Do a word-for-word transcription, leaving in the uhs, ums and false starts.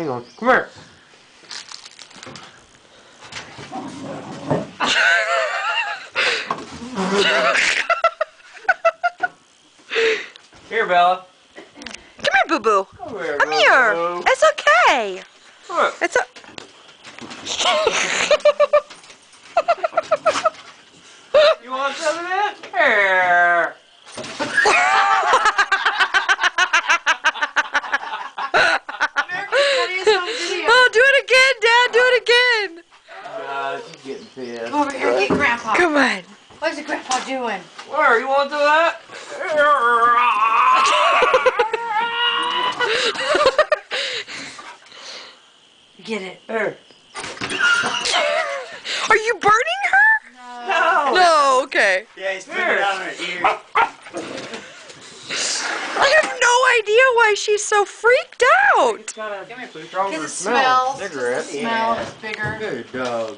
hang on. Come here. Here, Bella. Come here, boo-boo. Come here, Come boo here. -boo. It's okay. Come here. It's a... You want some of that? Here. Oh, do it again, Dad. Do it again. Nah, she's getting pissed. Come over here and get Grandpa. Come on. What's the Grandpa doing? Where? You want to do that? Get it. Here. Are you burning her? No. No, okay. Yeah, he's putting it down her ear. I have no idea why she's so freaked out. Got a Give me a stronger Because it smell. smells. Cigarette. Just the smell Yeah. is bigger. Good dog.